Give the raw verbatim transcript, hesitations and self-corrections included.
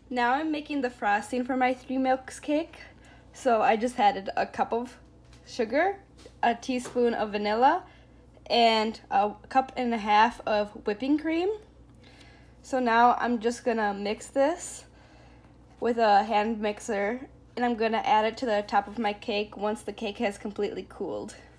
Now I'm making the frosting for my three milks cake. So I just added a cup of sugar, a teaspoon of vanilla, and a cup and a half of whipping cream. So now I'm just gonna mix this with a hand mixer, and I'm gonna add it to the top of my cake once the cake has completely cooled.